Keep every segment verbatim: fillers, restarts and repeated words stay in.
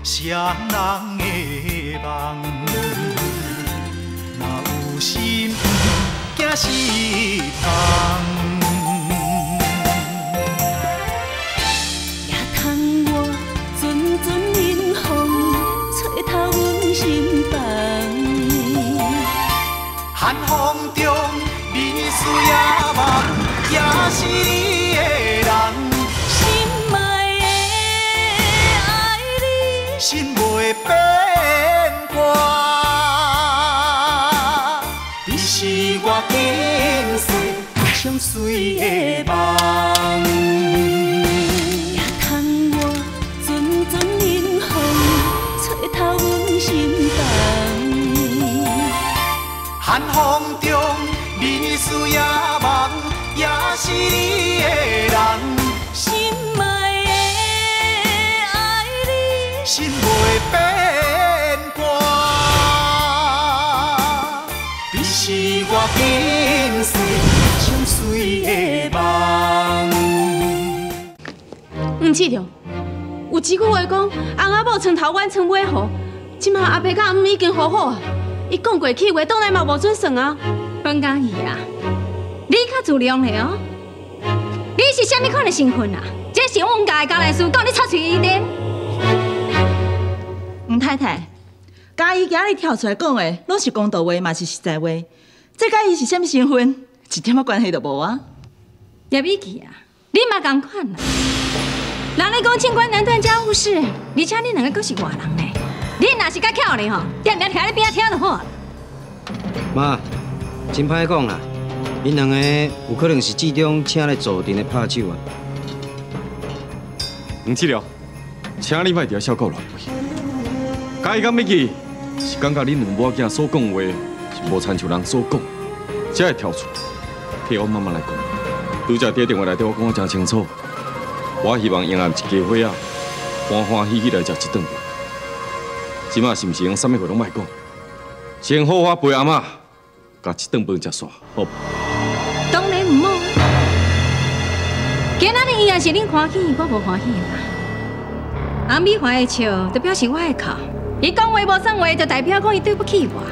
双人的梦。若有心，惊死人。 寒风中，你思也梦，也是你的人。心爱的爱你，心袂变卦。你是我今世上水的梦。也通我阵阵冷风，吹透阮心房。 寒风中，你思也梦，也是你的人。心爱的爱你，心袂变卦。你是我今世上水的梦。 黄七条，有一句话讲，翁仔某床头冤，床尾和。即马阿伯甲阿姆已经和好啊。 伊讲过去话，当然嘛无准算啊！方嘉怡啊，你较自量的哦。你是啥物款的身份啊？这是阮家的家内事，讲你插嘴伊咧。 黄太太，嘉怡今日跳出来讲的，拢是公道话，嘛是实在话。这嘉怡是啥物身份，一点仔关系都无啊！ 叶美琪啊，你嘛共款啦。人咧讲清官难断家务事，而且你两个阁是外人呢。 你若是较巧呢吼，点点徛咧边仔听就好。 妈，真歹讲啦，因两个有可能是志中请来坐阵的拍手啊。 黄七条，请你莫伫遐小狗乱飞。嘉义甲美琪是感觉恁两母仔所讲话是无亲像人所讲，才会跳出。替我妈妈来讲，拄则伫电话内底我讲啊真清楚，我希望用下一家伙仔，欢欢喜喜来食一顿饭。 即马是毋是用啥物话拢莫讲？先好好陪阿嬷，甲一顿饭食煞，好不？ 当然唔好。今仔日伊也是恁欢喜，我无欢喜啦。阿美花的笑，就表示我的哭；伊讲话无算话，就代表讲伊对不起我。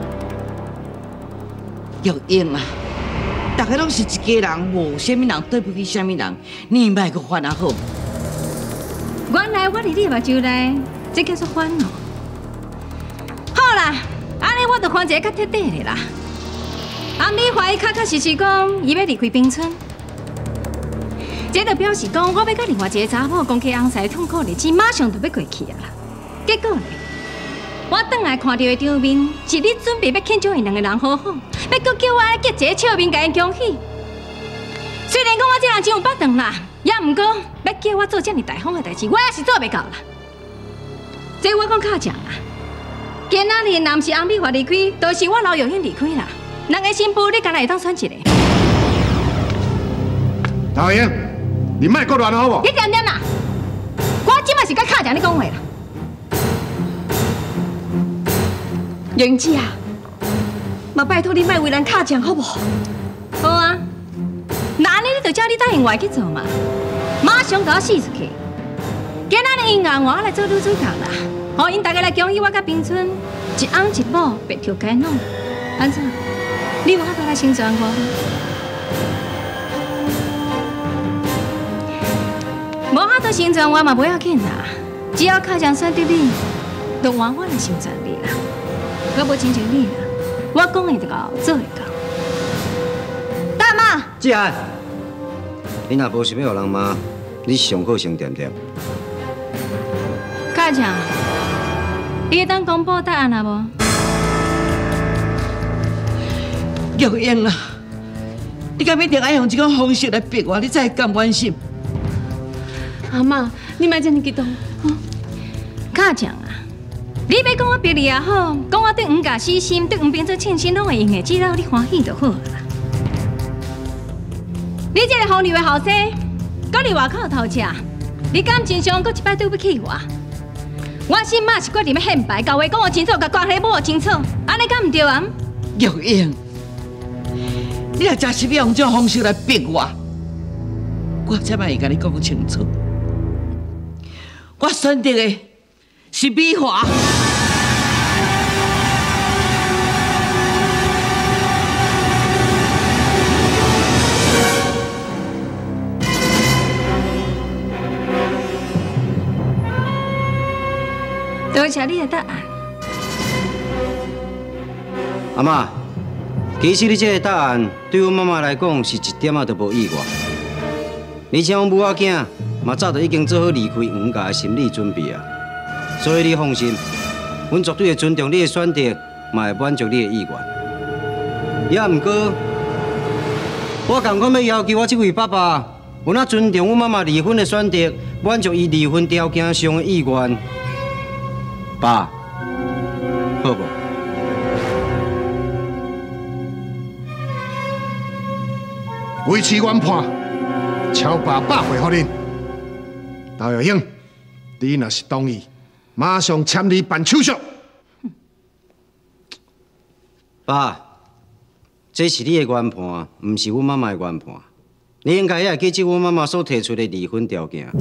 玉英啊，大家拢是一家人，无啥物人对不起啥物人，你莫阁烦啊好。 原来我伫你目睭内，这叫做烦恼。 好啦，安尼我就看一个较彻底的啦。阿美花伊确确实实讲，伊要离开冰村，这就表示讲，我要甲另外一个查某讲起翁婿痛苦日子，马上就要过去啊啦。结果呢，我转来看到的场面，是你准备要庆祝因两个人和好，要搁叫我来结一个笑面甲因恭喜。虽然讲我这人真有八长啦，也毋过要叫我做这么大方的代志，我也是做袂到啦。这我讲较强啊。 今仔日若毋是翁美华离开，就是我老友英离开啦。两个新妇，你敢若会当选一个？ 老英，你莫搁乱好无？ 你点点啦！我即摆是甲卡强你讲话啦。英姐啊，嘛拜托你莫为难卡强好无？好啊，那安尼你就叫你答应我去做嘛，马上甲我死出去。今仔日因硬我来做女主角啦。 好，因大家来恭喜我甲冰村一翁一某白头偕老，安怎？你有法度来成全我？无法度成全我嘛不要紧啦，只要靠上选对你，就换我来成全你啦。我无亲像你啦，我讲的就到，做会到。大妈， 志涵，你若无想要互人骂，你上好先点点。 卡强。 你会当公布答案啊无？ 玉英啊，你敢一定爱用这种方式来逼我？你才会甘愿心？ 阿妈，你莫这么激动。卡强啊，你要讲我逼你也好，讲我对黄家死心，对黄冰做称心，拢会用的，只要你欢喜就好啦。你这个好女的后生，搁伫外口偷吃，你敢真想搁一摆对不起我？ 我心嘛是决定要显摆，交话讲我清楚，甲关系摸清楚，安尼敢唔对啊？ 玉英，你若真是要用这种方式来逼我，我才卖会甲你讲清楚。我选择的是美华。 多谢你的答案。 阿妈，其实你这个答案对阮妈妈来讲是一点仔都无意外，而且阮母仔囝嘛早就已经做好离开黄家的心理准备啊，所以你放心，阮绝对会尊重你的选择，嘛会满足你的意愿。也毋过，我共款要要求我这位爸爸，有哪尊重阮妈妈离婚的选择，满足伊离婚条件上的意愿。爸，好无？ 维持原判，超爸百回给恁。陶耀兴，你若是同意，马上签字办手续。 爸，这是你的原判，毋是阮妈妈的原判。你应该也会记住阮妈妈所提出的离婚条件。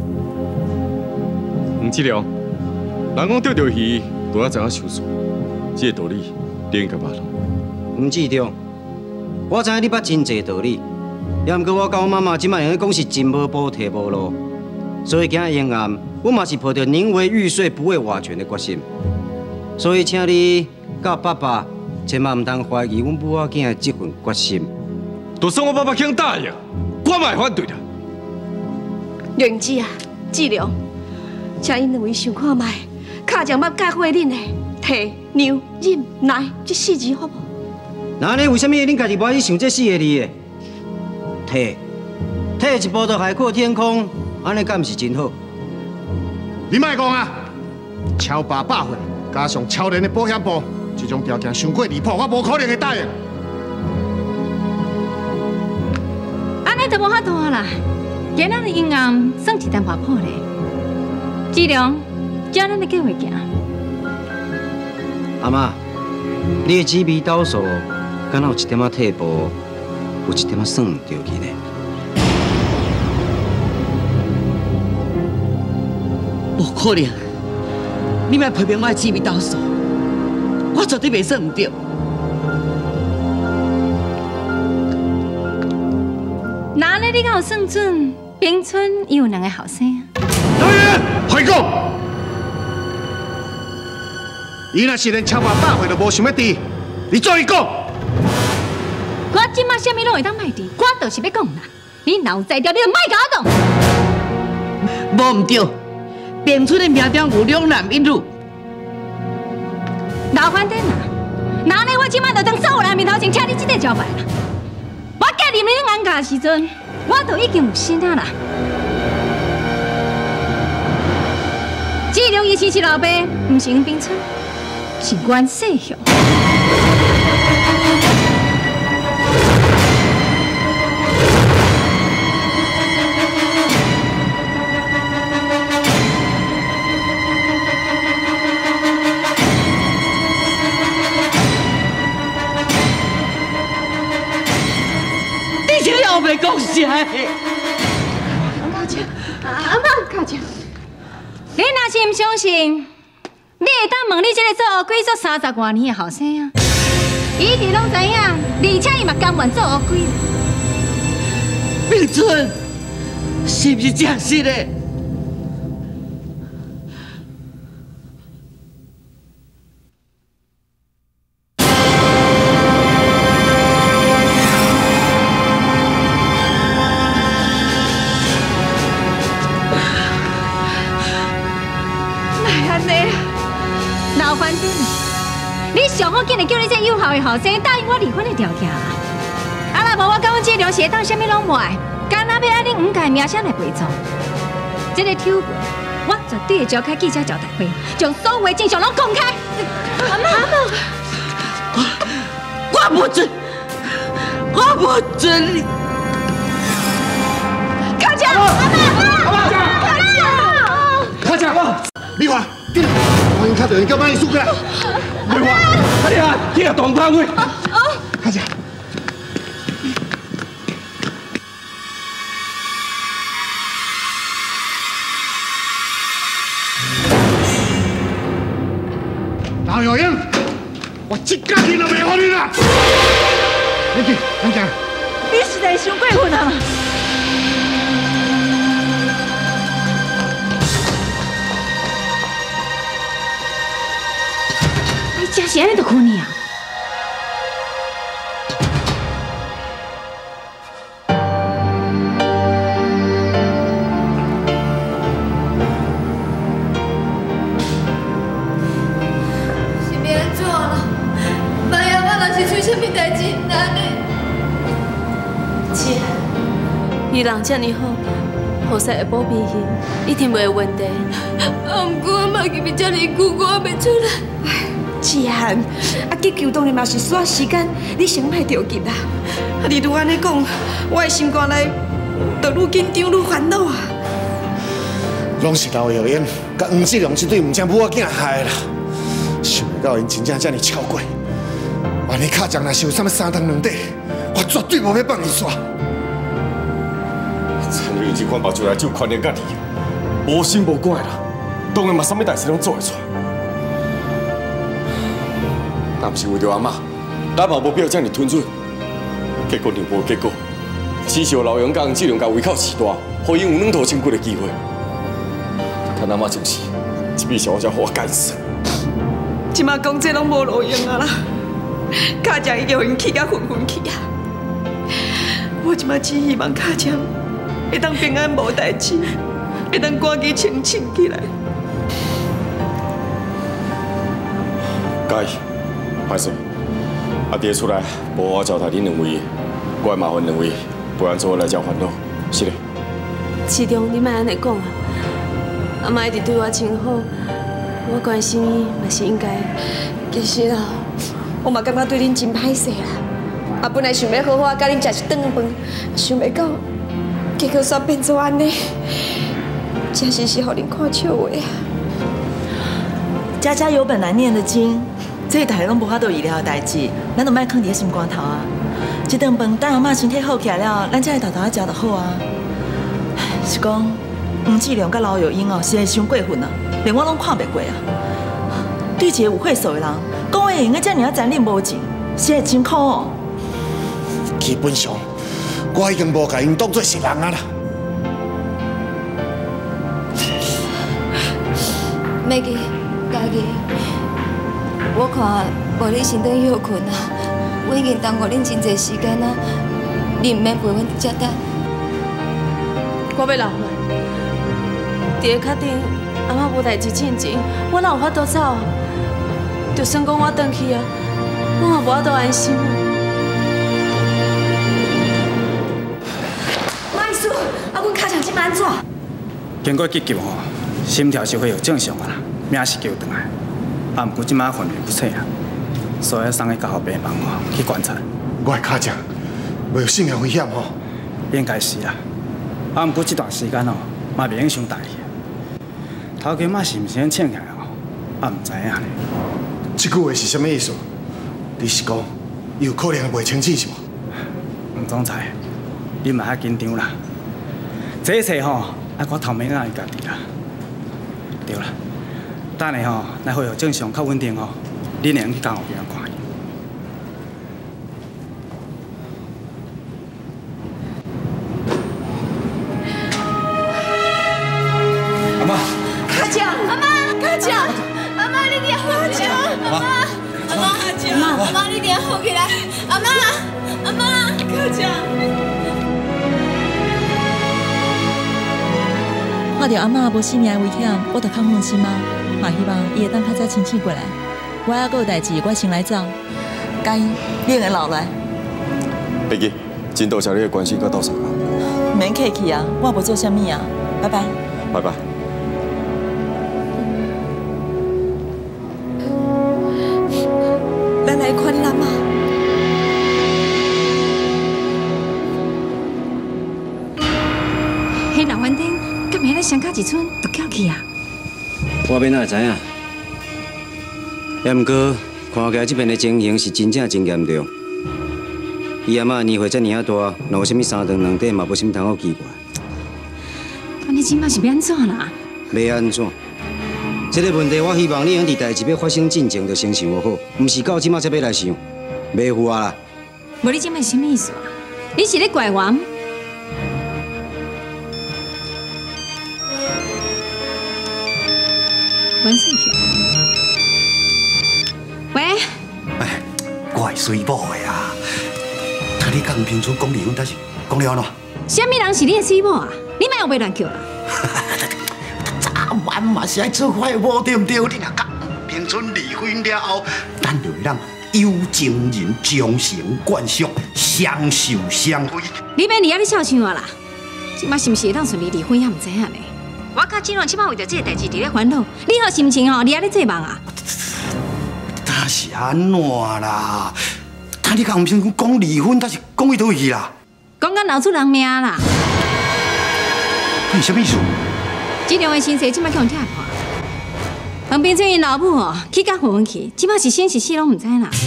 黄志良，人讲钓着鱼都要知影收束，这个道理你应该捌咯。 黄志忠，我知影你捌真济道理。也毋过我甲我妈妈即摆用咧讲是真无补贴无路，所以今日冤案，我嘛是抱着宁为玉碎不为瓦全的决心。所以请你甲爸爸千万毋通怀疑阮母仔囝的这份决心。 就算我爸爸肯答应，我嘛会反对的。 良子啊，志良，请因两位想看卖，卡将捌教会恁的摕、让、忍、耐这四字好无？ 那安尼为什么恁家己无爱去想这四个字的？退，退一步就海阔天空，安尼敢毋是真好？ 你莫讲啊！超爸百岁，加上超人的保险部，这种条件伤过离谱，我无可能会答应。 安尼就无法度啦。今仔日阴暗算一单划破咧。志良，照咱的计划行。 阿妈，你的紫微斗数，敢若有一点仔退步？有一点仔算唔对去呢。 无可能，你莫批评我的紫微斗数，我绝对袂算唔对。 那咧你敢有算准？冰村伊有两个后生。 导演，快讲！伊若是连超爸百岁都无想要治，你做伊讲。 我即马啥物拢会当卖治，我就是要讲啦。你闹在调，你就莫甲我讲。 无唔对，冰村的命中有两男一女。 老反正啦，那呢我即马就当所有人面头前请你即个招牌啦。我嫁入你安家时阵，我就已经有心啊啦。志良以前是老爸，毋是黄冰村，是阮世雄。 我袂讲啥的。 卡姐，阿妈，卡姐， 你若是唔相信，你会当问你这个做乌龟做三十多年的后生啊，伊一直拢知影，而且伊嘛甘愿做乌龟。 冰村是不是真实的？ 老反正，你上好紧的叫你这有效的后生答应我离婚的条件啊！啊，若无我甲阮志良是会当啥物拢无爱，干那要按恁黄家名声来陪葬。这个丑闻，我绝对会召开记者招待会，将所有的真相拢公开。阿妈，阿妈， 我不准，我不准你！ 卡姐，阿妈，阿妈，卡姐， 卡姐，你话，我应卡到人叫妈伊输过来。你话，哎呀，你也当他喂。卡姐。 老有英，我一家己都袂予你啦！你去，咱行。 你实在伤过分啊！ 你真是安尼就困去啊？ 伊人遮尔好，菩萨会保庇伊，一定袂有问题。啊，毋过阿妈入面遮尔久，我还袂出来。志涵，啊急救当然嘛是需要时间，你先莫着急啦。啊，你愈安尼讲，我的心肝内就愈紧张愈烦恼啊。 拢是老有英甲黄志良这对毋正母仔囝害的啦，想袂到因真正遮尔超过。万一卡将若是有啥物三长两短，我绝对无要放伊煞。 参与这款目睭来就权力甲利，无心无肝啦，当然嘛，啥物代志拢做会出。若不是为着阿嬷，咱嘛无必要遮尔吞忍。结果就无结果，只是老杨甲黄志良甲胃口饲大，互因有软土清骨的机会。看阿嬷就是，这笔小我才互我干死。 即马讲这拢无路用啊啦，卡将已经互因气甲昏昏去啊！我即马只希望卡将会当平安无代志，会当赶紧清醒起来。 介意，歹势，阿爹出来无我交代恁两位，我会麻烦两位，不然做我来交烦恼，是嘞。 市长，你莫安尼讲啊！阿妈一直对我真好，我关心伊嘛是应该。其实啊，我嘛感觉对恁真歹势啦。啊，本来想要好好甲恁食一顿饭，想袂到，结果煞变做安尼，真是是互恁看笑话啊！ 家家有本难念的经，这一代拢无法度预料的代志，咱就莫放伫心肝头啊！这顿饭等阿嬷身体好起来了，咱才会豆豆仔食就好啊。是讲黄志良甲老有英哦，实在伤过分啊，连我拢看袂过啊！对一个有血素的人，讲话会用个遮尔啊残忍无情，实在真苦哦。 基本上，我已经无甲因当作是人啊啦。 Maggie，家己，我看无你先等休困啊，我已经耽误恁真侪时间啊，你毋免陪阮伫遮等。 我要留落，伫个确定阿妈无代志进前，我哪有法度走？就算讲我转去啊，我嘛无法度安心。 妈意思，啊，阮卡上即摆安怎？ 经过急救吼，心跳是恢复正常啊啦，命是救回来，啊，毋过即摆昏迷不醒啊，所以送去家护病房吼去观察。 我的卡将袂有性命危险吼？ 应该是啦。啊，毋过这段时间哦，嘛袂用伤大意。头家嘛是毋是先请起来哦？啊，毋知影咧。 这句话是啥物意思？你是讲伊有可能会袂清醒是无？ 吴总裁，你嘛遐紧张啦。这一切吼，爱我头面仔伊家己啦。对啦，等下吼，来恢复正常较稳定吼，你能去监护病院看伊。 阿妈， 卡将，阿妈，卡将，阿妈，你一定要好起来，阿妈，阿妈，卡将，阿妈，你一定要好起来，阿妈，阿妈，卡将。 看到阿嬷无性命危险，我就较放心啊，嘛希望伊会当较早清醒过来。我还阁有代志，我先来走。嘉义，你会留来？ 别记，真多谢你的关心甲到场啊。 免客气啊，我无做啥物啊，拜拜。 拜拜。 咱来看阿妈。 迄老饭店，敢明仔相隔一寸就叫去啊？ 我要哪会知影？也毋过看起来这边的情形是真正真严重。伊阿嬷年岁遮尔啊大，若有啥物三长两短，嘛无啥物通好奇怪。 安尼即马是要安怎啦？ 要安怎？ 这个问题，我希望你用伫代志要发生进前就先想好，唔是到即马才要来想，袂赴啊啦。 无你这摆什么意思啊？你是咧怪我？阮生气。喂。 哎，我是水某的啊。他你甲吴平春讲离婚，但是讲了安怎？ 什么人是你的水某啊？你莫又袂乱叫啦！ 早晚嘛是爱做坏某对唔对？你若甲吴平春离婚了后，咱就会让有情人终成眷属，相守相辉。 你免离啊！你笑想我啦！即摆是毋是会当顺利离婚也唔知影呢？我甲金龙即摆为着这个代志伫咧烦恼，你好心情哦，你啊咧做梦啊？ 他是安怎啦？他你甲吴平春讲离婚，但是讲伊倒去啦？ 讲到闹出人命啦！ 你什么意思？ 这两位先生即摆叫人拆破，黄冰春因老母哦，去甲混混去，即摆是生是死拢唔知啦。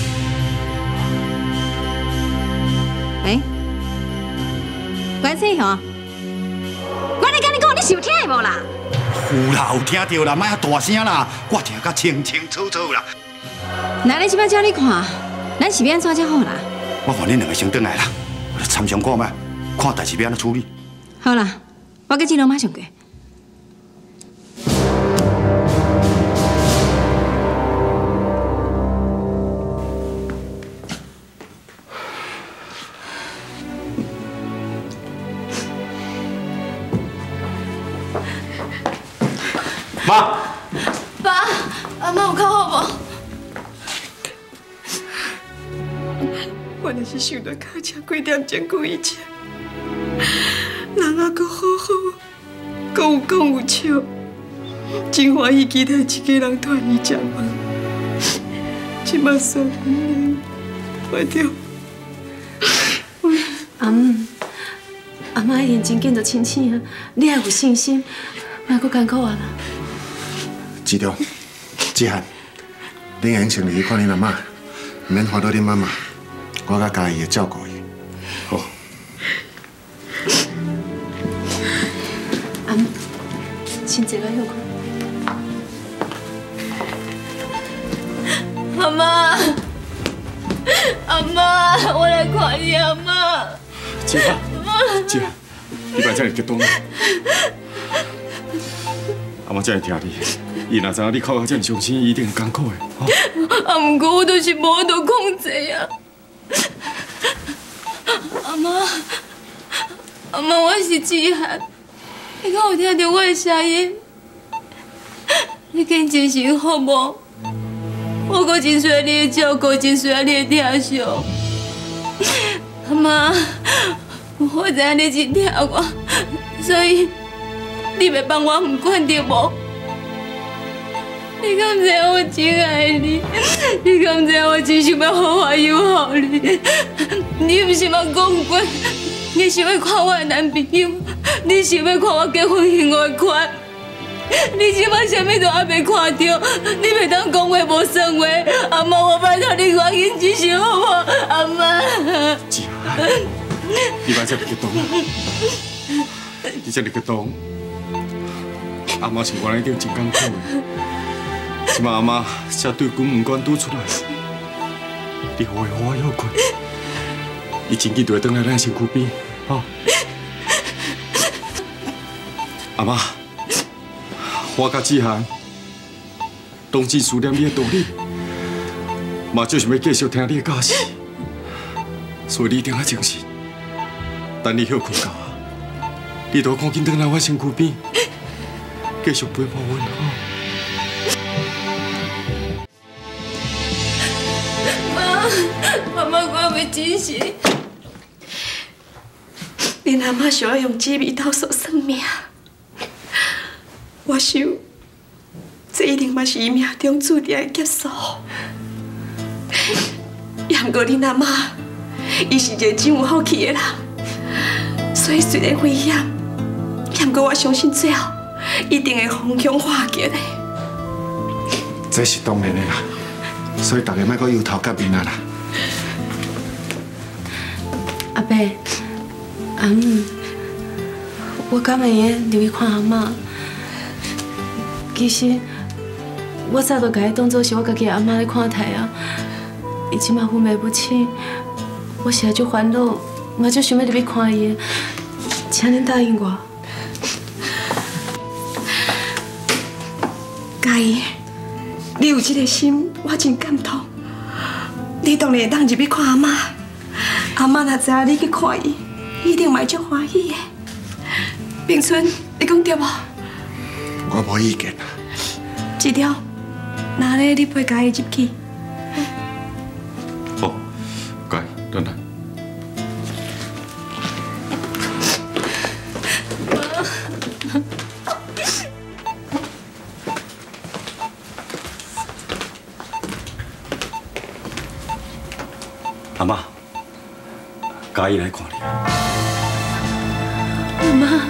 喂，关生兄，我咧甲你讲，你是有听无啦？ 有啦，有听到啦，莫遐大声啦，我听甲清清楚楚啦。 那咱即摆照你看，咱是要安怎才好啦？ 我看恁两个先转来啦，我来参详看卖，看代志要安怎处理。 好啦，我甲金龙马上过。 妈， 爸，阿妈有较好无？我若是想到脚车几点钟开车，人还阁好好，阁有讲有笑，真欢喜期待一个人团圆食饭。即摆所有人，我着。阿姆，阿妈已经真紧就清醒啊！你要有信心，莫阁艰苦啊啦。 志忠、志涵，恁会用先去看恁阿妈，免烦恼恁妈妈，我甲家己会照顾伊。好。 阿姆，先坐来休困。阿妈，阿妈，我来看你阿妈。 姐啊，姐，你别这样激动。阿妈真会听你，伊若知影你哭到这么伤心，伊一定会艰苦的。 啊，不过我就是无法度控制啊。阿妈，阿妈，我是志涵，你敢有听到我的声音？你今精神好无？我阁真需要你的照顾，真需要你的疼惜。阿妈，我知影你真疼我，所以你袂放我唔管对无？你敢知我真爱你？你敢知我真想要好好友好你？你毋是嘛讲过，你想要看我的男朋友，你想要看我结婚幸福款。你即摆啥物都还袂看到，你袂当讲话无算话。阿妈，我拜托你赶紧一声好无？阿妈。 志涵，你别这么激动，你这么激动，阿妈是原来一定真艰苦的。即摆阿妈才对关门关拄出来，你好会好好休困，伊真紧就会回来咱身躯边，吼。阿妈。我甲志涵当真思念你的道理，嘛就是要继续听你的教示，所以你一定要精神。等你休困到啊，你就赶紧回来我身躯边，继续陪伴阮吼。 妈，妈妈我袂真实，恁阿妈想要用这味道所算命。我想，这一定嘛是伊命中注定的结束。也毋过恁阿妈，伊是一个真有福气的人，所以虽然危险，也毋过我相信最后一定会逢凶化吉的。 这是当然的啦，所以大家莫阁忧头甲面啊啦。 阿伯，阿姆，我敢会用入去看阿妈。其实我早就甲伊当作是我家己的阿妈咧看待啊。伊即马昏迷不清，我实在足烦恼，嘛足想要入去看伊的，请恁答应我。嘉义，你有这个心，我真感动。你当然会当入去看阿妈，阿妈若知影你去看伊，一定嘛足欢喜的。冰春，你讲对无？ 我无意见。 志条，那咧你陪嘉义入去。 好，嘉义，等等。 阿妈，嘉义来看你。 阿妈，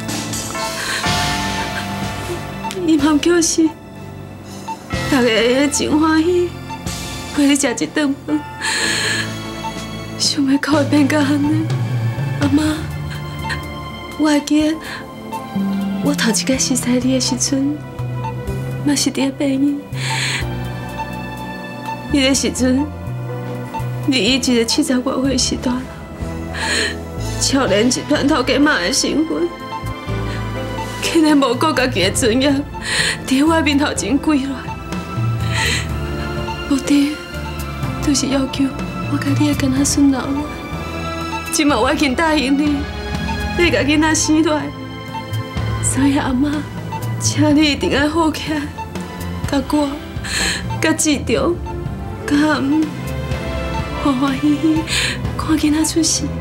伊嘛叫死，大家会真欢喜，陪你食一顿饭。想要到会变甲安尼，阿妈，我会记得我头一届认识你的时阵，嘛是伫北医，迄个时阵。你以一个七十外岁时大人，少年集团头家妈的身份，竟然无顾家己的尊严，伫我面头前跪落，目的就是要求我甲你的干仔孙留落。今嘛我已经答应你，你甲囡仔生落，所以阿妈，请你一定要好起来，甲我，甲志忠，甲阿姆。欢欢喜喜看囡仔出世，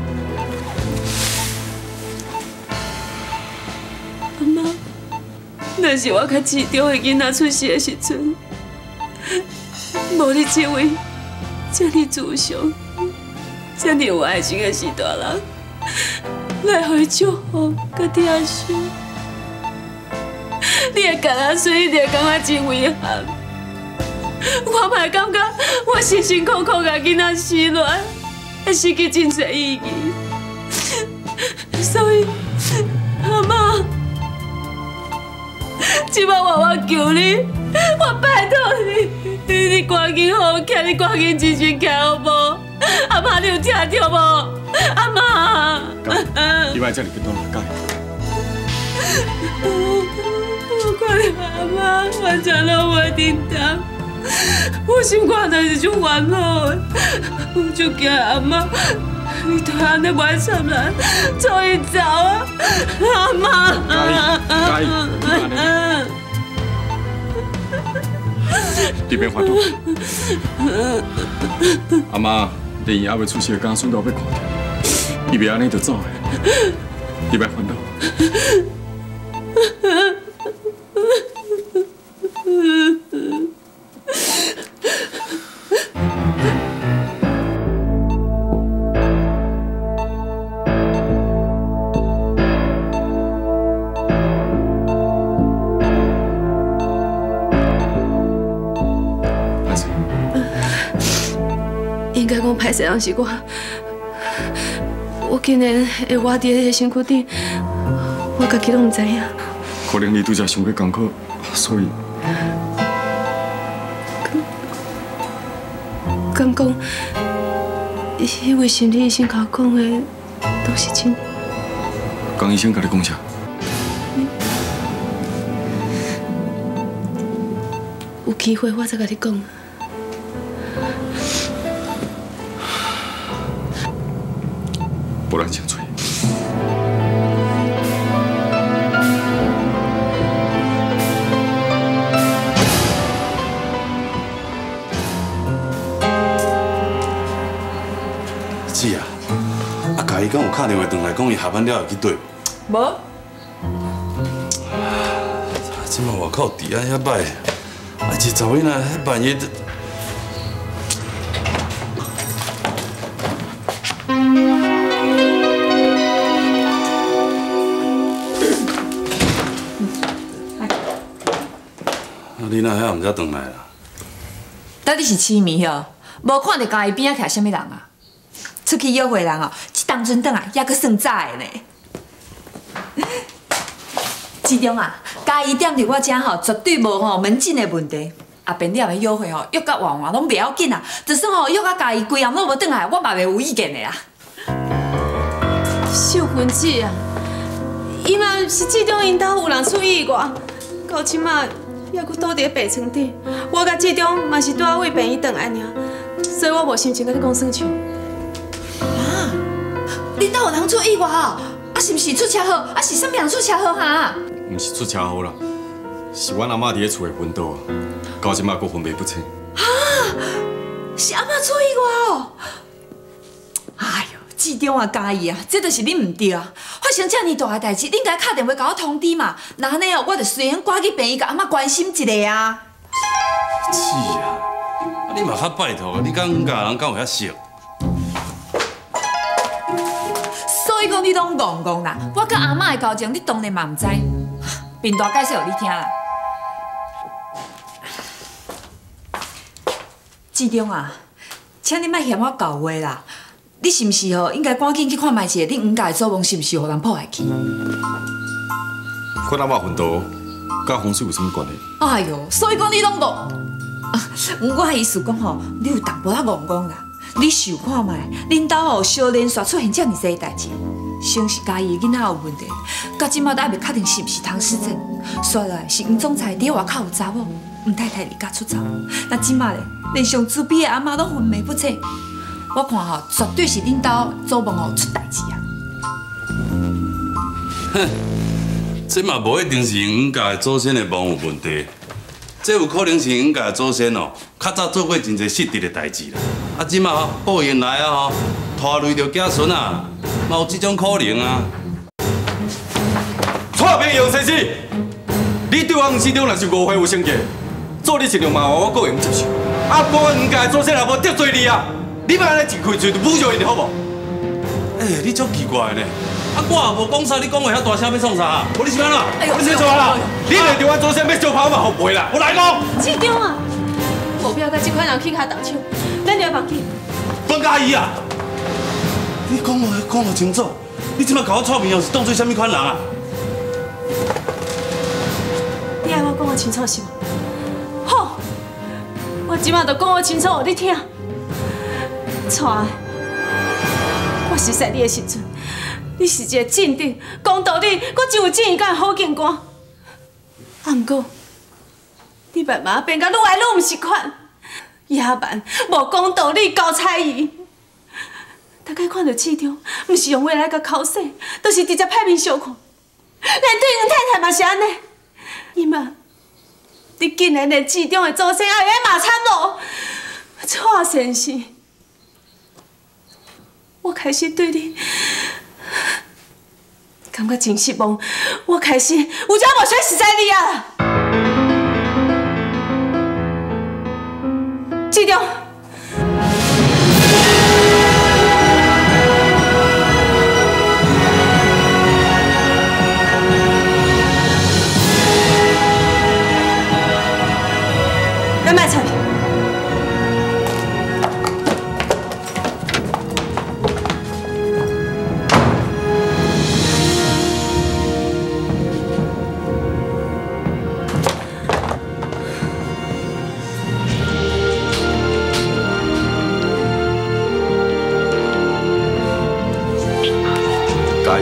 阿妈，若是我较志中的囡仔出世的时阵，无你这位这么自强、这么有爱心的士大人来互伊祝福甲疼惜，你的干仔孙一定会感觉真遗憾。我嘛会感觉我辛辛苦苦甲囡仔生落，会失去真侪意义。所以，阿妈，即摆我我求你，我拜托你，你赶紧好起，你赶紧精神起好无？阿妈，你有听到无？阿妈， 你莫这么激动，嘉义。 我看你阿妈完全拢袂叮当。我心肝就是足烦恼的，我就惊阿妈，伊对安尼袂惨啦，做伊走啊，阿妈。 嘉义，嘉义，你别烦恼。阿妈，连伊还未出世的家孙都要看到，伊袂安尼就走的，你别烦恼。 应该讲歹势人是我，我竟然会活伫迄个身躯顶，我家己拢唔知影。 可能你拄则想要艰苦，所以。 敢讲，迄位心理医生甲我讲的都是真的。 江医生甲你讲啥？ 有机会我再甲你讲。 不然请催。 子啊，啊，嘉义敢有打电话转来讲，伊下班了会去对无？ 无。 即摆外口治安遐歹，啊，一查某囡仔迄万一。你哪遐唔才转来啦？ 到底是痴迷哦，无看到家己边仔徛啥物人啊？出去约会人哦，这当阵转来还阁算早的呢。志忠啊，家己踮伫我遮吼，绝对无吼门禁的问题。 啊，便了的约会吼，约甲换换拢袂要紧啊，就算吼约甲家己规暗拢无转来，我嘛袂有意见的啦。 秀芬姐啊，伊嘛是这种因兜有人出意外，到即马还阁倒伫病床顶，我甲这种嘛是拄啊为病医转来尔，所以我无心情甲你讲算账。 啊，恁兜有人出意外哦？啊，是毋是出车祸？啊，是啥物人出车祸哈？ 毋是出车祸啦，是阮阿嬷伫咧厝诶昏倒，到即马阁昏迷不清。 啊，是阿嬷出意外哦！哎呦，志忠啊，嘉义啊，这就是恁唔对啊！发生这么大诶代志，恁该打电话甲我通知嘛。那安尼哦，我就随缘赶去病院，甲阿嬷关心一下啊。 是啊，啊你嘛较拜托，你讲家人敢有遐熟？ 所以讲你拢戆戆啦，我甲阿嬷的交情，你当然嘛唔知。便大解释互你听啦。志忠啊，请你莫嫌我旧话啦。你是毋是吼应该赶紧去看卖一下，恁黄家的祖墓是毋是互人破坏去？ 阮阿嬷昏倒，甲风水有啥物关系？ 哎呦，所以讲你拢戆。啊，我意思讲吼，你有淡薄仔戆戆啦。你想看卖，恁兜吼小连续出现这么济代志。先是家己的囡仔有问题，到即马都还袂确定是毋是唐氏症，再来是黄总裁伫外口有查某，黄太太离家出走，那即马咧连上自闭的阿嬷都昏迷不清，我看吼绝对是恁兜祖墓吼出代志啊！ 哼，这嘛无一定是黄家的祖先的墓有问题，这有可能是黄家的祖先哦，较早做过真侪失德的代志啦，啊即马吼报应来啊吼，拖累着子孙啊！嘛有这种可能啊！ 错朋友先生，你对我黄市长若是误会有成见，做你尽量麻烦我个人接受。啊，无黄家的祖先也无得罪你啊，你莫安尼一开嘴就侮辱因好无？ 哎，你足奇怪呢！啊，我也无讲啥，你讲话遐大声要创啥？我你是安怎？你先做啦！你来对我祖先要相拍嘛，互赔啦！我来讲。 市长啊，无必要甲这款人去骹动手，咱就放弃。 方嘉怡啊！你讲话讲得清楚，你即摆甲我错面，又是当做啥物款人啊？ 你爱我讲得清楚是无？好，我即摆就讲得清楚，互你听。错的，我识识你的时阵，你是一个正直、讲道理，搁真有正义感的好警官。啊，毋过你慢慢变甲愈来愈毋是款，野蛮、无讲道理、高彩仪。大概看到市长，毋是用话来甲口说，都是直接歹面相看。连对黄太太嘛是安尼，伊嘛，你竟然连市长的祖先也会骂惨咯！蔡先生，我开始对你感觉真失望，我开始有只无想实在你啊！市长。咱卖菜。 嘉义。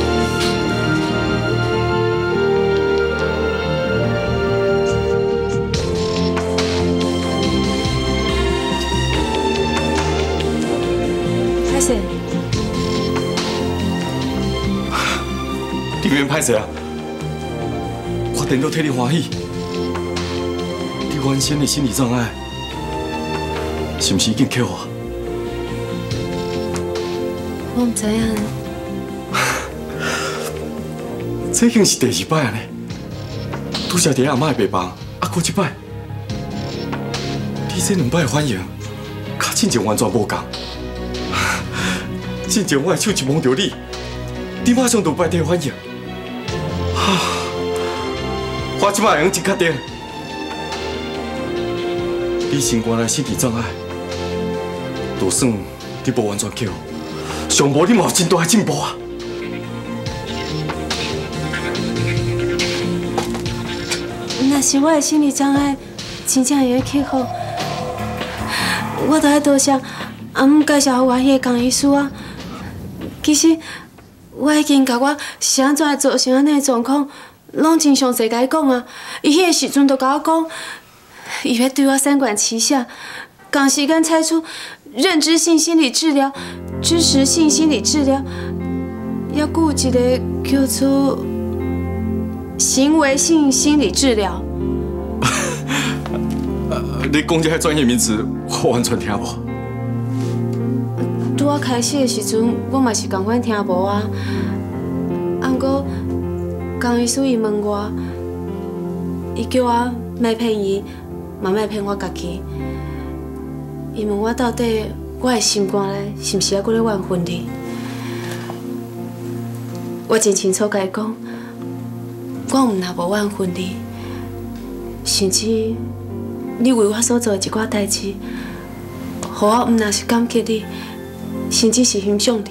你免歹势啊！我颠倒替你欢喜。你原先的心理障碍，是毋是已经克服？ 我唔知影。 这已经是第二摆啊呢！拄则伫阿嬷的病房，啊，搁一摆，你这两摆的反应，甲之前完全无同。之前我的手一摸到你，你马上就摆第反应。我即摆会用真确定，你身原来身体障碍，就算你无完全克服，上无你嘛有真大的进步啊！ 若是我的心理障碍真真正会克服。我都爱多谢阿姆介绍我迄个江医师啊。其实我已经甲我是安怎会造成安尼状况，拢真详细甲伊讲啊。伊迄个时阵就甲我讲，伊要对我三管齐下，赶时间采取认知性心理治疗、支持性心理治疗，还佫有一个叫做行为性心理治疗。 你讲这些专业名词，我完全听无。 拄我开始的时阵，我嘛是共款听无啊。啊，不过江医师伊问我，伊叫我莫骗伊，嘛莫骗我家己。伊问我到底我的心肝内是毋是还佫咧怨恨你？我真清楚甲伊讲，我毋若无怨恨你，甚至你为我所做的一寡代志，互我毋若是感激你，甚至是欣赏你。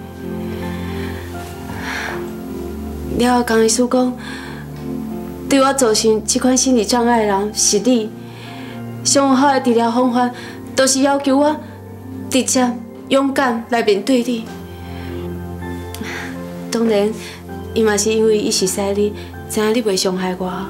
了后，江医师讲，对我造成这款心理障碍的人是你。上好的治疗方法，就是要求我直接、勇敢来面对你。当然，伊嘛是因为伊是识你，知影你袂伤害我。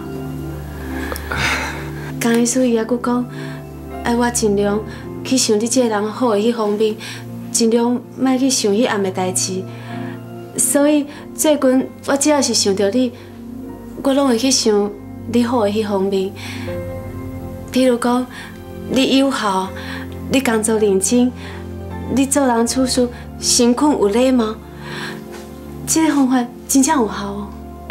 江医师伊还佫讲，爱我尽量去想你这个人好的迄方面，尽量莫去想迄暗的代志。所以最近我只要是想到你，我拢会去想你好的迄方面。譬如讲，你友好，你工作认真，你做人处事诚恳有礼貌，这个方法真正有效哦。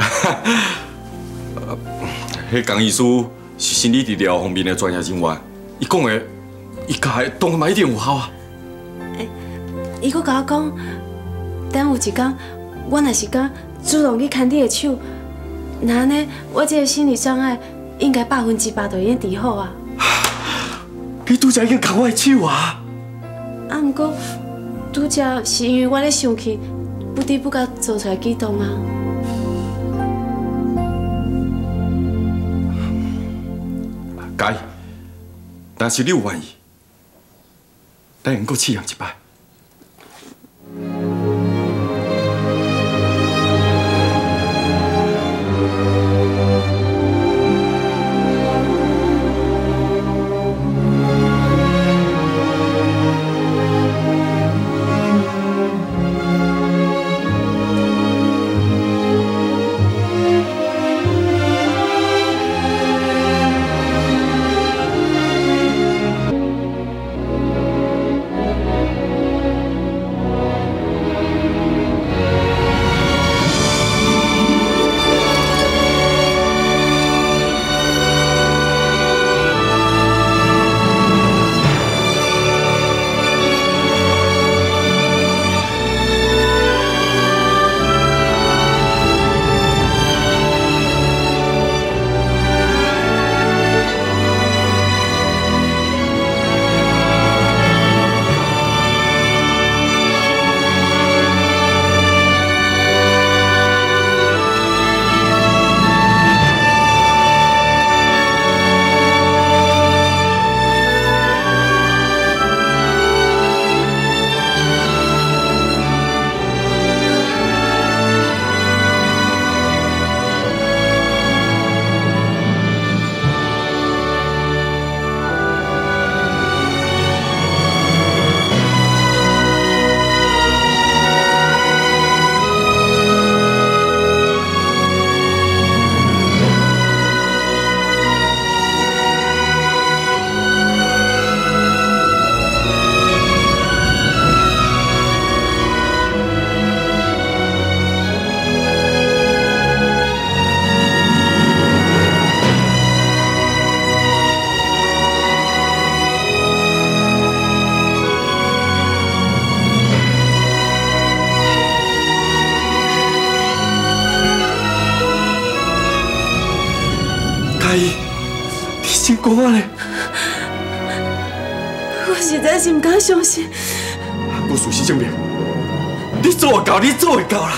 迄江医师是心理治疗方面的专业人员，伊讲的，伊教的当然嘛一定有效啊。 诶，伊佫甲我讲，等有一天，我若是敢主动去牵你的手，那安尼我这个心理障碍应该百分之百就已经治好啊。 你拄则已经牵我的手啊！ 啊，毋过拄则是因为我咧生气，不知不觉做出来举动啊。 该，但是你有愿意，咱用搁试验一摆。讲啊咧！ 我实在是唔敢相信。 我事实证明，你做会到，你做会到啦！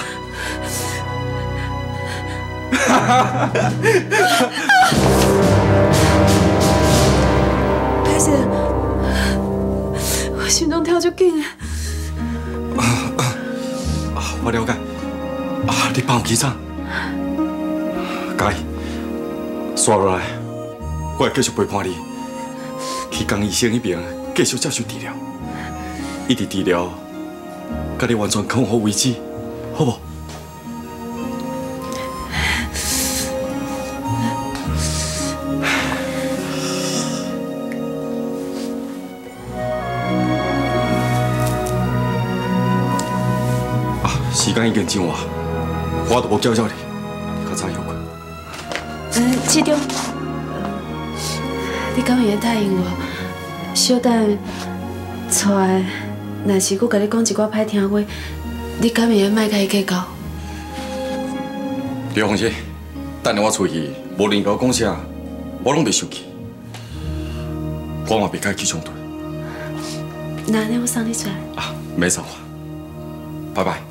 哈哈哈哈！ 歹势，我心脏跳足紧。 啊啊！我了解。啊，你帮我起床。嘉义，刷落来，我会继续陪伴你，去江医生那边继续接受治疗，一直治疗，到你完全康复为止，好不？时间已经真晚，我都无叫叫你，你较早休困。 嗯，市长，你敢会答应我？小等出来，若是佮甲你讲一寡歹听话，你敢会卖甲伊计较？ 你放心，等下我出去，无论甲我讲啥，我拢袂生气，我嘛袂甲伊起冲突。 那安尼我送你出来。 啊，没送我，拜拜。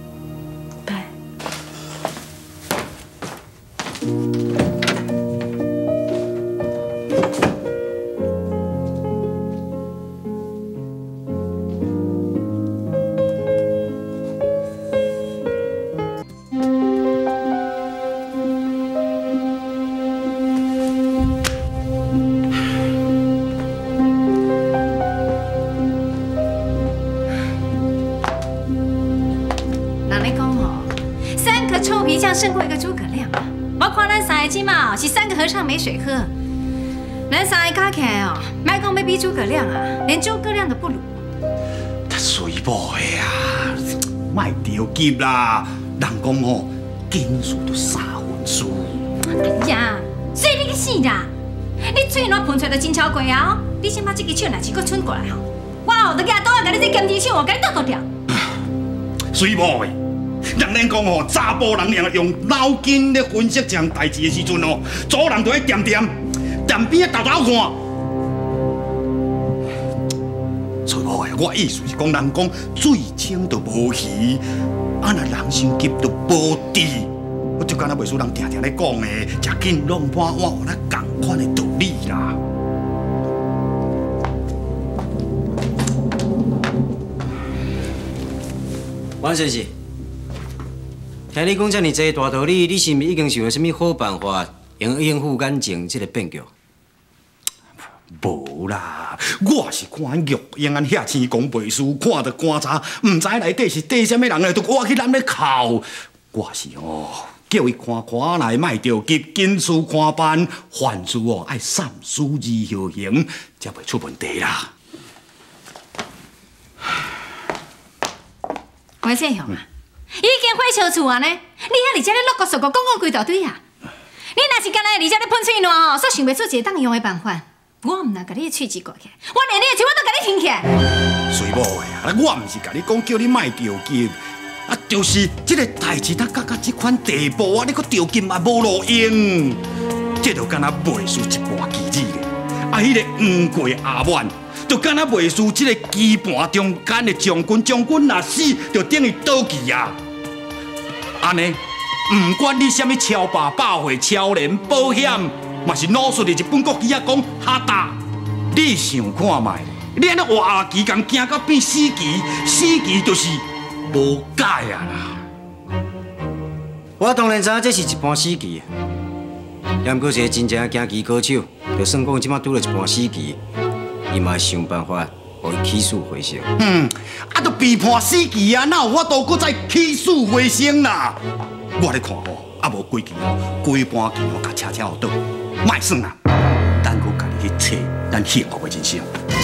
胜过一个诸葛亮啊！我看咱三个今嘛是三个和尚没水喝，咱三个加起来哦，莫讲要比诸葛亮啊，连诸葛亮都不如。 他水某的啊，莫着急啦！人讲哦，经书都三分书。 哎呀，所以你去死啦！你嘴软喷出来就真超过啊！你先把这支手若是搁伸过来吼，我后头举刀啊，甲你这剑指手哦，甲你剁剁掉。 水某的。人咱讲吼，查甫人用用脑筋咧分析一项代志的时阵哦，做人就要掂掂，掂边啊豆豆看。错某的，我意思是讲，人讲水清就无鱼，啊若人伤急就无治。我就敢若袂输人定定咧讲的，食紧弄破碗，那共款的道理啦。 王先生。听你讲遮尔济大道理，你是毋是已经想了什么好办法，用应付眼前这个变局？ 无啦，我是看玉英安遐青公背书，看着观察，唔知内底是缀什么人的，就我去揽咧哭。我是哦，叫伊看看来，莫着急，紧事看办，凡事哦爱三思而后行，才袂出问题啦。 关世雄啊！已经火烧厝啊呢！你遐伫遮咧啰啰嗦嗦讲讲几大堆啊！你若是干那伫遮咧喷嘴烂吼，煞想袂出一个当用的办法，我毋若甲你的喙舌割起来，我连你的嘴我都甲你听起来。 水某的啊，我毋是甲你讲叫你莫着急，啊，就是这个代志，他到到这款地步啊，你搁着急嘛无路用，这就敢若袂输一盘棋子咧。啊，迄个黄过阿满。就敢若袂输这个棋盘中间的将军，将军若死，就等于倒去啊！安尼，唔管你什么超霸、百惠、超联、保险，嘛是老实的日本国旗啊，讲哈达。你想看卖，你安尼活下棋，共惊到变死棋，死棋就是无解啊啦！ 我当然知影这是一盘死棋，也毋过一个真正惊棋高手，就算讲即马拄了一盘死棋。伊嘛想办法，互伊起死回生。 嗯，啊，都被判死棋啊，哪有法度搁再起死回生啦？我咧看吼，啊无几棋吼，几盘棋吼，甲车车互倒，莫算啦，等我家己去找咱幸福的人生。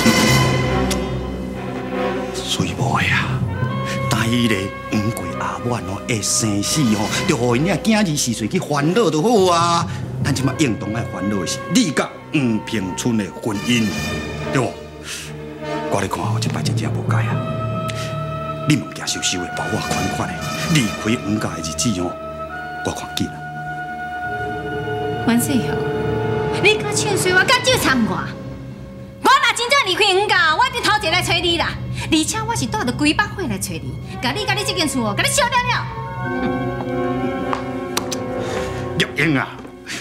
水某的啊，但伊个黄过阿满哦，会生死吼，就互因遐囝儿时阵去烦恼就好啊。咱即马应当爱烦恼的是你甲黄平春的婚姻。对无？我咧看吼，这摆真正无解啊！你物件收收的，包我款款的，离开黄家的日子哦，我看紧啊！ 阮世雄，你搁唱衰我，搁酒掺我，我若真正离开黄家，我一定头一来找你啦！而且我是带着几百伙来找你，甲你甲你这间厝哦，甲你烧了了。 玉英啊，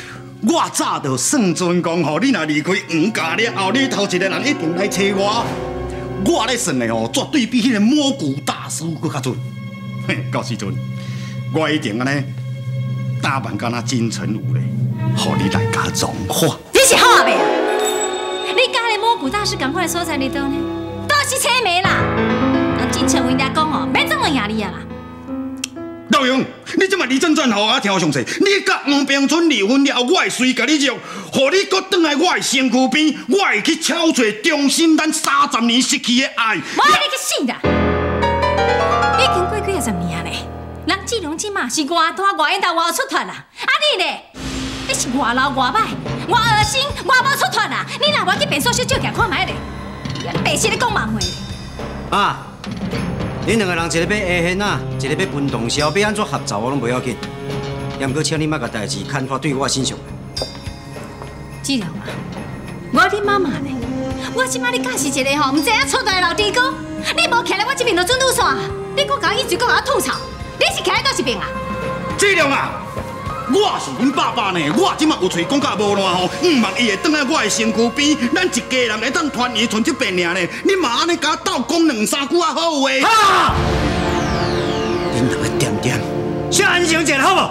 我早就算准讲，吼，你若离开黄家了后，你头一个人一定来找我。我咧算的吼，绝对比迄个蘑菇大师搁较准。嘿，到时阵我一定安尼打扮敢若金城武咧，互你来甲融化。 你是好阿伯啊！你甲迄个蘑菇大师共款的所在伫倒呢？都是车眉啦！啊，金城武来讲哦，免怎么赢你啊啦！ 老杨，你即马离真转互我听详细。你甲黄冰村离婚了后，我会随甲你约，互你搁转来我的身躯边，我会去敲找重新咱三十年失去的爱。 我爱你去死啦！已经过几啊十年咧，人志龙即马是外大外缘到外出脱啦，啊你咧，你是外老外歹，外恶心，外无出脱啦！你若我去变数小照镜看卖咧，你白痴咧讲梦话。 啊！恁两个人一个要下线啊，一个要分洞簫，要安怎合作我拢袂要紧。也毋过请你莫甲代志牵拖对我身上。 志龙啊，我恁妈妈呢？我即摆你假是一个吼，唔知影出大的老地哥，你无徛在我这边就准拄煞，你搁甲我一直搁甲我吐槽，你是徛在倒一边啊？ 志龙啊！我是恁爸爸呢，我即马有喙讲甲无烂吼，毋茫伊会倒来我的身躯边，咱一家人会当团圆存这边尔呢。你嘛安尼甲我斗讲两三句啊好话。哈！恁两个点点，先安静一下好无？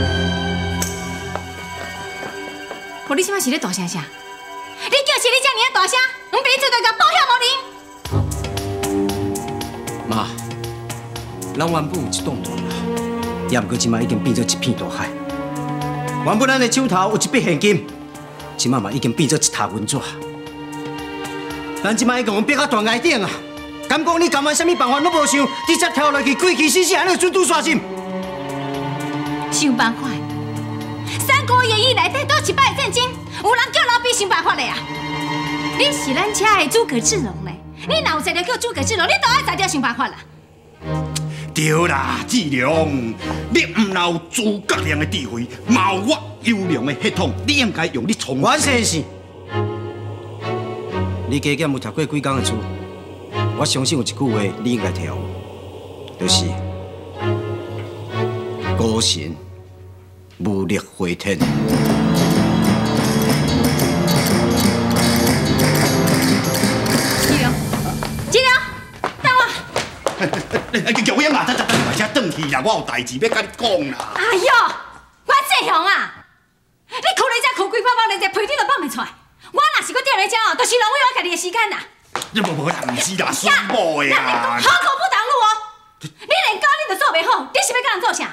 我你即摆是咧大声啥？你叫是你遮尔啊大声，唔别做对甲保险无能。 妈，咱原本有一栋大楼，也毋过即摆已经变做一片大海。原本咱的手头有一笔现金，即马嘛已经变做一沓银纸。咱即摆已经逼到断崖顶啊！敢讲你甘愿什么办法拢无想，直接跳落去，规气死死安尼准拄煞心？ 想办法？三国演义内底倒一百战争，有人叫老毕想办法嘞啊！你是咱遮的诸葛志龙嘞，你若有才调叫诸葛志龙，你都爱才调想办法啦。 对啦，志良，你唔有诸葛亮的智慧，嘛有我优良的血统，你应该用你聪明。 我先是，你加减有读过几工的书，我相信有一句话你应该听有，就是孤神无力回天。 志良，志良，等我。 哎，叫英啊，等等等，快些转去啦！我有代志要甲你讲啦。 哎呦，我志雄啊，你哭你才哭几百包，连只屁你都放袂出来。我若是搁踮咧遮哦，就是浪费我家己的时间啦。 你无无啦，唔是啦，水某的啊。 好狗不挡路哦！你连家你都做袂好，你是要甲人做啥？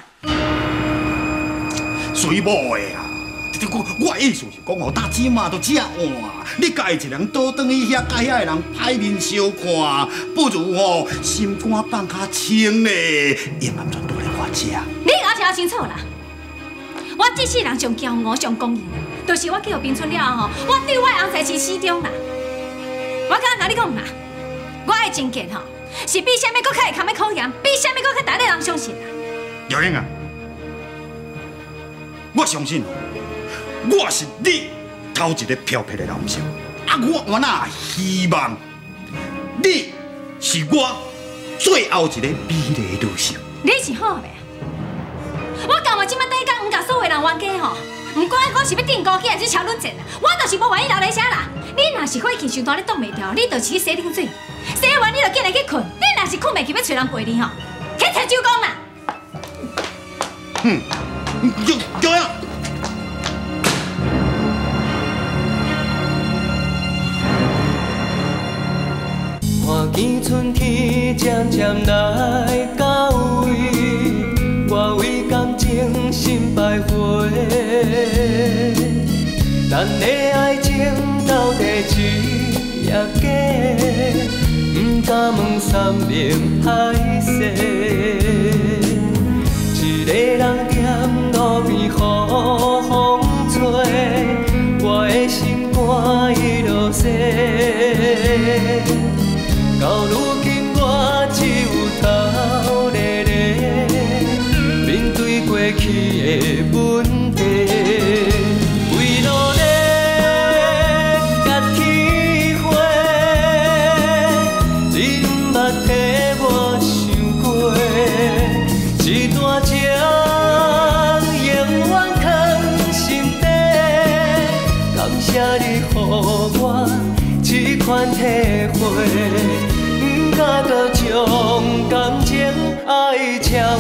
水某的啊！我我意思是讲哦，大姐嘛都遮晚，你家己一人倒转去遐，甲遐个人歹面相看，不如哦心肝放较轻咧，永安全都来我遮。 你我听清楚啦！我这世人上骄傲、上公义，就是我去互冰村了后，我对我后代是始终啦。我敢甲你讲啦，我的情结吼，是比啥物搁较会堪要考验，比啥物搁较值得人相信啦。 姚英啊，我相信。我是你头一个漂泊的男性，啊！我原来希望你是我最后一个美丽女性。 你是好的，我甘愿即摆等讲，唔甲所有人冤家吼，唔管我是要顶高起还是超论战啊，我就是无愿意留在遮啦。你若是火气伤大，你挡袂牢，你就去洗冷水，洗完你就紧来去困。你若是困袂去，要找人陪你吼，去找周公啦。 嗯，就这样。 看见春天渐渐来到位，我为感情心徘徊。咱的爱情到底真也假？不敢问山明海誓。一个人踮路边雨风吹，我的心肝一路洗。到如今我只有头咧咧面对过去的问题，为努力甲体会，你毋捌替我想过，一段情永远藏予我这款体会，不敢搁将感情爱情